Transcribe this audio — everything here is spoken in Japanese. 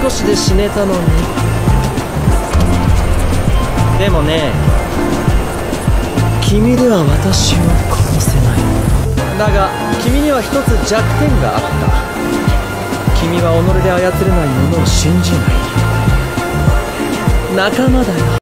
少しで死ねたのに。でもね、君では私を殺せない。だが君には一つ弱点があった。君は己で操れないものを信じない。仲間だよ。